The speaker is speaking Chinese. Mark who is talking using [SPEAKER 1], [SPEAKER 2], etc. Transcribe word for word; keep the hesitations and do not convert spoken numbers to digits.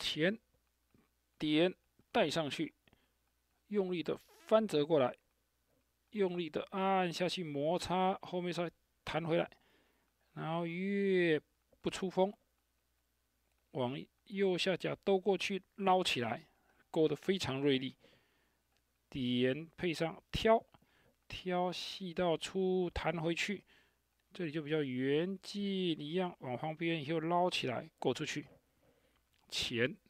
[SPEAKER 1] 前点带上去，用力的翻折过来，用力的按下去摩擦，后面再弹回来，然后越不出风，往右下角兜过去捞起来，勾得非常锐利。点配上挑，挑细到粗弹回去，这里就比较圆劲一样，往旁边以后捞起来，勾出去。前